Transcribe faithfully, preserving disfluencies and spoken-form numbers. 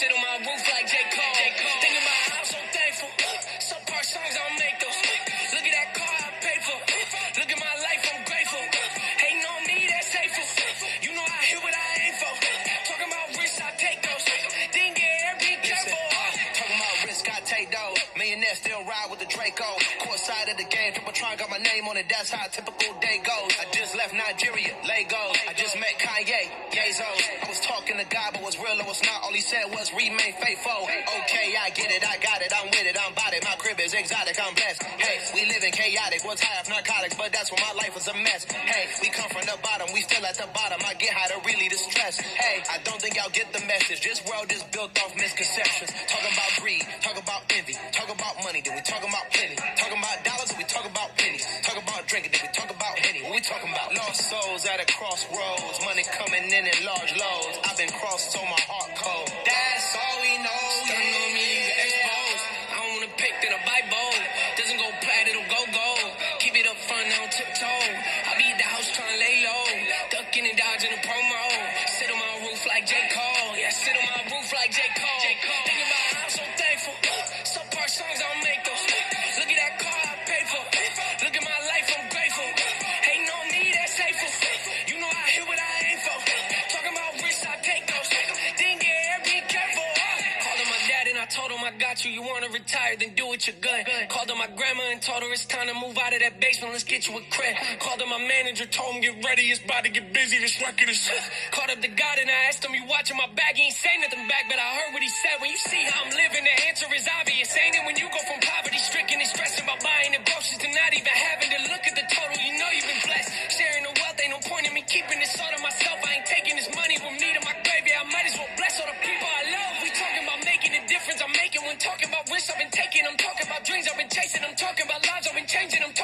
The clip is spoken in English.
sit on my roof like J. Cole. Thinking about how I'm so thankful. Some part songs I don't make those. Look at that car I pay for. Look at my life, I'm grateful. Hating on me, that's hateful. You know I hear what I aim for. Talking about risks, I take those. Didn't get air, be careful. Talking about risk, I take those. Millionaire still ride with the Draco. Court side of the game, triple trunk, got my name on it. That's how a typical day goes. I just left Nigeria, Lagos. I just met Kanye, Yezo. I was talking to God, but was real or was not. All he said was remain faithful. Okay, I get it, I got it, I'm with it, I'm about it. My crib is exotic, I'm blessed. Hey, we live in chaotic. What's high of narcotics, but that's when my life was a mess. Hey, we come from the bottom, we still at the bottom. I get how to really distress. Hey, I don't think y'all get the message. This world is built off misconceptions. Talking about greed, talk about envy, talk about money, then we talking about penny. Talking about dollars, then we talk about pennies. Talk about drinking, then we talk about henny. What we talking about? Lost souls at a crossroads, money coming in in large loads. I've been crossed, so my heart cold. That's all we know. Stunning on me, you get exposed. I don't wanna pick, then I bite bold. Doesn't go plat, it'll go gold. Keep it up front, I don't tiptoe. I be at the house trying to lay low. Ducking and dodging the promo. Sit on my roof like J. Cole. Yeah, sit on my roof like J. Cole. Thinking about how I'm so thankful. Some part songs I don't make those. Look at that car I pay for. Look at my life, I'm grateful. Hating on me, that's hateful. You know I hear what I aim for. Talking about risks, I take those. Didn't get air, be careful. Called on my dad and I told him I got you. You wanna retire, then do it, you're good. Called on my grandma and told her it's time to move out of that basement. Let's get you a crib. Called on my manager, told him get ready, it's about to get busy. This record is. Called up the God and I asked him, you watching my back? He ain't say nothing back, but I heard what he said. When you see how I'm living, the answer is obvious. Ain't it when you go from poverty stricken and stressing about buying the groceries to not even having to look at the total? You know you've been blessed. Sharing the wealth, ain't no point in me keeping this all to myself. I ain't taking this money with me to my grave. Yeah, I might as well bless all the people I love. We talking about making a difference I'm making when talking about risks I've been taking. I'm talking about dreams I've been chasing. I'm talking about lives I've been changing. I'm talking